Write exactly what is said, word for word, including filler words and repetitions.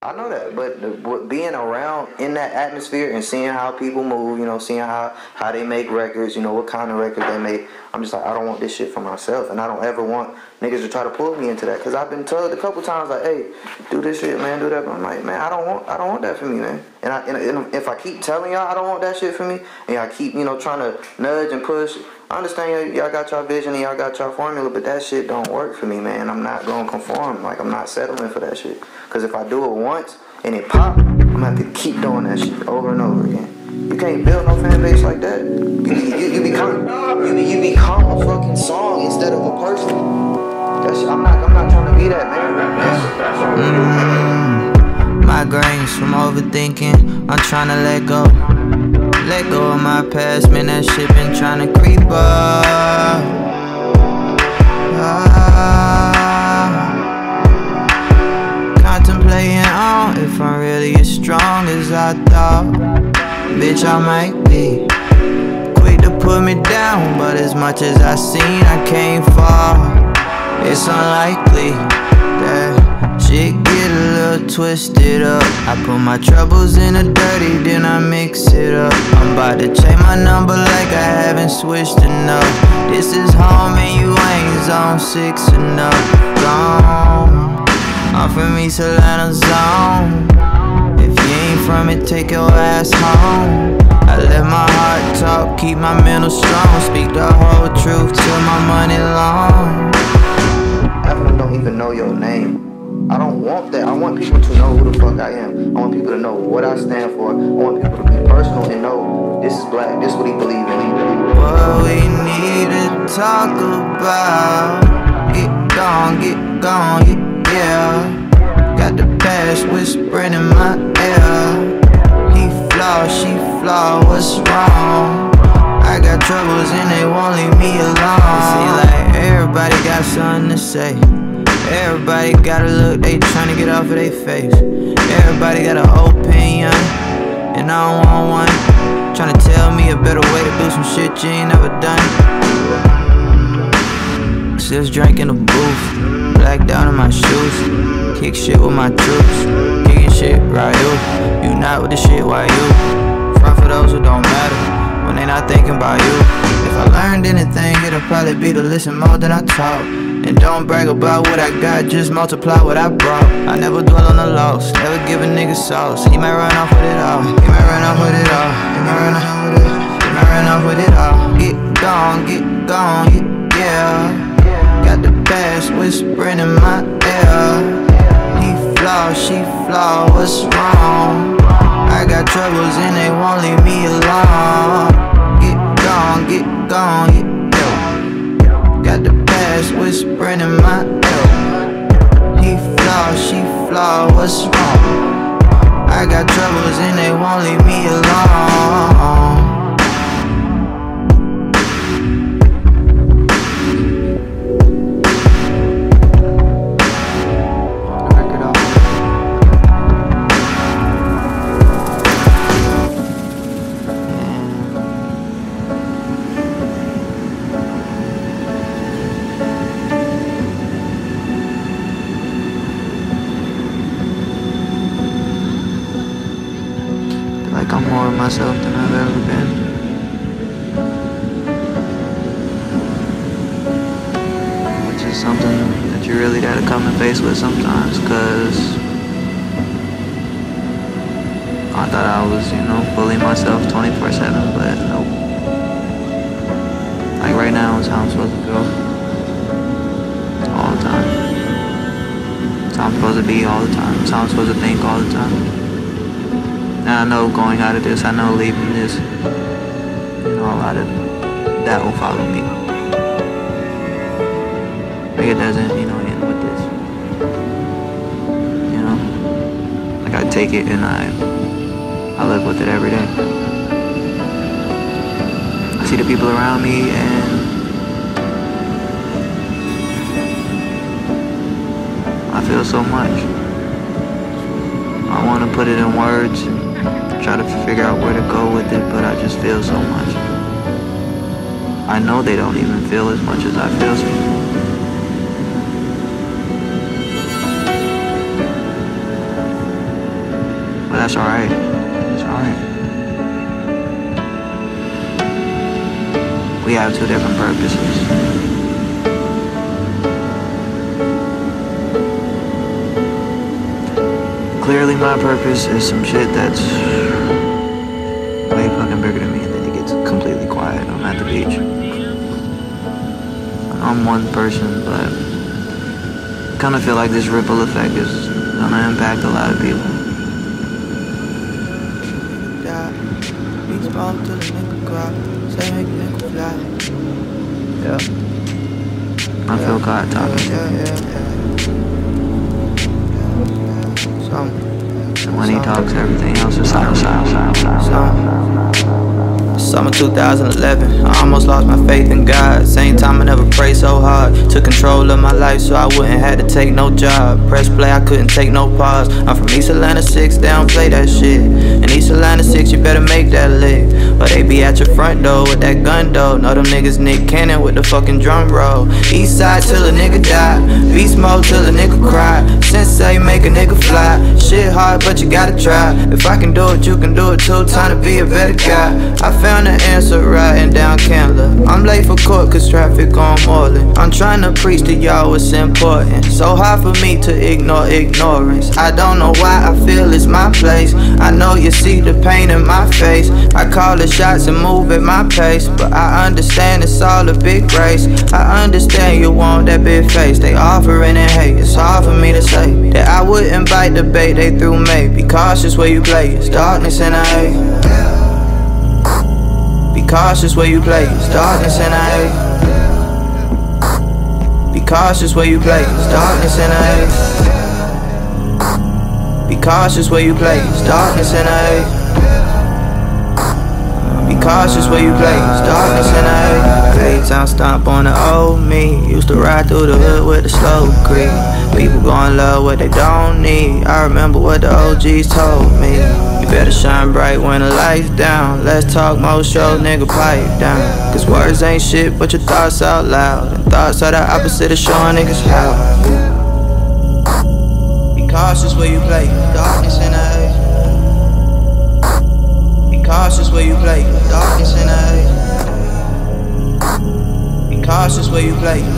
I know that, but the, what- being around in that atmosphere and seeing how people move, you know, seeing how how they make records, you know, what kind of records they make, I'm just like, I don't want this shit for myself, and I don't ever want niggas to try to pull me into that, cause I've been told a couple times like, hey, do this shit, man, do that. But I'm like, man, I don't want, I don't want that for me, man. And I, and, and if I keep telling y'all I don't want that shit for me, and I keep, you know, trying to nudge and push. I understand y'all got y'all vision and y'all got y'all formula, but that shit don't work for me, man. I'm not gonna conform. Like, I'm not settling for that shit. Cause if I do it once and it pop, I'm gonna have to keep doing that shit over and over again. You can't build no fan base like that. You, you, you become you, you become a fucking song instead of a person. That's, I'm not I'm not trying to be that, man. Mm-hmm. Migraines from overthinking. I'm trying to let go. Let go of my past, man, that shit been tryna creep up. ah, Contemplating on if I'm really as strong as I thought. Bitch, I might be quick to put me down, but as much as I seen, I can't fall. It's unlikely that shit get a little twisted up. I put my troubles in the dirty, then I mix it up. I'm about to change my number like I haven't switched enough. This is home and you ain't zone six enough. Gone, I'm from East Atlanta zone. If you ain't from it, take your ass home. I let my heart talk, keep my mental strong. Speak the whole truth till my money long. Half of them don't even know your name. I don't want that. I want people to know who the fuck I am. I want people to know what I stand for. I want people to be personal and know this is black, this is what he believes in. What we need to talk about. Get gone, get gone, yeah. Got the past whispering in my ear. He flawed, she flawed, what's wrong? I got troubles and they won't leave me alone. See, like, everybody got something to say. Everybody got a look they tryna get off of their face. Everybody got an opinion, and I don't want one. Tryna tell me a better way to do some shit you ain't never done. Just drink in the booth, blacked out in my shoes. Kick shit with my troops, kicking shit right you. You not with the shit, why you? Front for those who don't matter, when they not thinking about you. If I learned anything, it'll probably be to listen more than I talk. And don't brag about what I got, just multiply what I brought. I never dwell on the loss, never give a nigga sauce. He might run off with it all, he might run off with it all. He might run off with it, he might run off with it all. Get gone, get gone, yeah. Got the past whispering in my ear. He flawed, she flawed, what's wrong? I got troubles and they won't leave me alone. Get gone, get gone, yeah. Got the past whispering in my ear. He flawed, she flawed, what's wrong? I got troubles and they won't leave me alone. Like I'm more of myself than I've ever been. Which is something that you really gotta come to face with sometimes, cause I thought I was, you know, fully myself twenty-four seven, but nope. Like right now is how I'm supposed to go. All the time. It's how I'm supposed to be all the time. It's how I'm supposed to think all the time. Now I know going out of this, I know leaving this, you know, a lot of that will follow me. Like it doesn't, you know, end with this. You know? Like I take it and I, I live with it every day. I see the people around me and I feel so much. I want to put it in words. Try to figure out where to go with it, but I just feel so much. I know they don't even feel as much as I feel. that's alright. It's alright. We have two different purposes. Clearly my purpose is some shit that's way fucking bigger than me, and then it gets completely quiet. I'm at the beach. I'm one person, but I kinda feel like this ripple effect is gonna impact a lot of people. Yeah. I feel God talking. Yeah, yeah, yeah. Some. And when he talks, everything else is silent, silent, silent, silent, silent. Summer two thousand eleven, I almost lost my faith in God. Same time I never prayed so hard. Took control of my life so I wouldn't have to take no job. Press play, I couldn't take no pause. I'm from East Atlanta six, they don't play that shit. In East Atlanta six, you better make that lick. Or they be at your front door with that gun though. Know them niggas Nick Cannon with the fucking drum roll. East side till a nigga die, beast mode till a nigga cry. Sensei make a nigga fly. Shit hard but you gotta try. If I can do it, you can do it too. Time to be a better guy. I found the answer riding down Candler. I'm late for court cause traffic on Moreland. I'm trying to preach to y'all what's important. So hard for me to ignore ignorance. I don't know why I feel it's my place. I know you see the pain in my face. I call the shots and move at my pace. But I understand it's all a big race. I understand you want that big face. They offering and hate. It's hard for me to say that I wouldn't bite the bait they threw me. Be cautious where you play. It's darkness and I hate. Be cautious where you play, it's darkness and I hate. Be cautious where you play, it's darkness and I hate. Be cautious where you play, it's darkness and I hate. Be cautious where you play, it's darkness and I hate. Town stomp on the old me. Used to ride through the hood with the slow creep. People gon' love what they don't need. I remember what the O Gs told me. You better shine bright when the lights down. Let's talk more show, nigga, pipe down. Cause words ain't shit but your thoughts out loud. And thoughts are the opposite of showing niggas how. Be cautious where you play, darkness in the age. Be cautious where you play, darkness in the age. Be cautious where you play,